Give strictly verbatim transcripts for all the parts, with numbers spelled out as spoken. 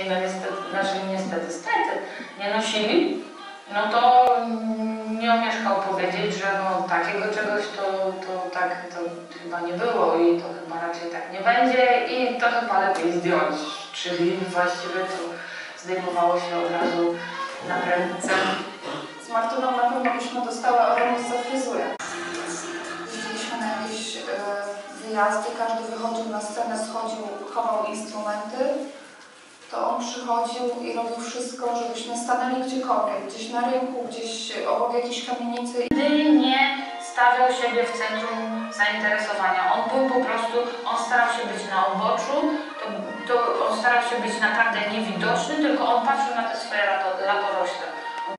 nosili, no niestety, znaczy niestety, stety, nie nosili, no to nie omieszkał powiedzieć, że no takiego czegoś to, to tak to chyba nie było i to chyba raczej tak nie będzie i to chyba lepiej zdjąć. Czyli właściwie to zdejmowało się od razu na prędce. Z Martyną na pewno byśmy dostały aromus za fryzurę. Jeździliśmy na jakieś e, wyjazdy, każdy wychodził na scenę, schodził, chował instrumenty. To on przychodził i robił wszystko, żebyśmy stanęli gdziekolwiek, gdzieś na rynku, gdzieś obok jakiejś kamienicy. Nigdy nie stawiał siebie w centrum zainteresowania. On był po prostu, on starał się być na uboczu, to, to on starał się być naprawdę niewidoczny, tylko on patrzył na te swoje lato, latorośle.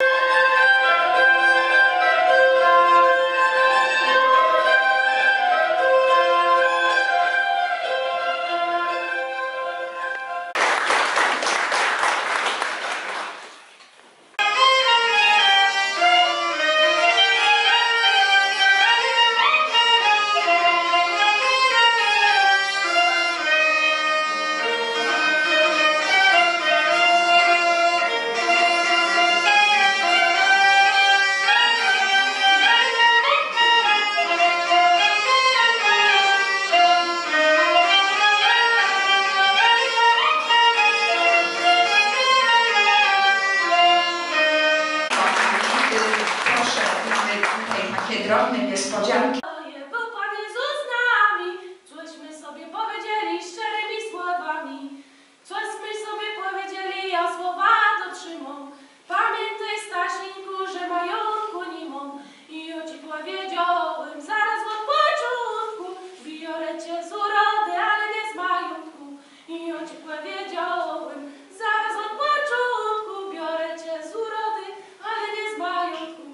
Takie drobne niespodzianki. Był Pan Jezus z nami, cośmy sobie powiedzieli szczerymi słowami, cośmy sobie powiedzieli, ja słowa dotrzymam. Pamiętaj, Stasinku, że majątku nie mam i o Ci powiedziałem zaraz od początku, biorę Cię z urody, ale nie z majątku i o Ci powiedziałem zaraz od początku, biorę Cię z urody, ale nie z majątku.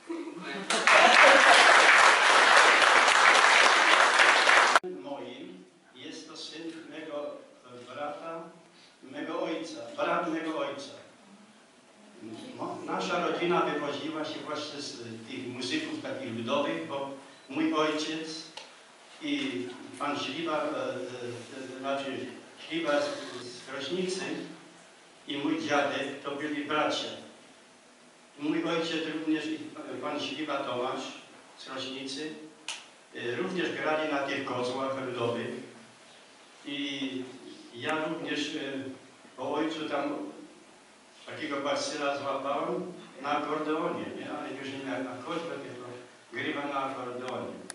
Moim jest to syn mego brata, mego ojca, brat mego ojca. Nasza rodzina wywodziła się właśnie z tych muzyków takich ludowych, bo mój ojciec i pan Śliwa, znaczy Śliwa z Krośnicy i mój dziadek to byli bracia. Mój ojciec również i pan Śliwa Tomasz z Krośnicy również grali na tych kozłach ludowych i ja również po ojcu tam takiego basyla złapałem na akordeonie, nie? Ale już nie na kozłach, tylko grywa na akordeonie.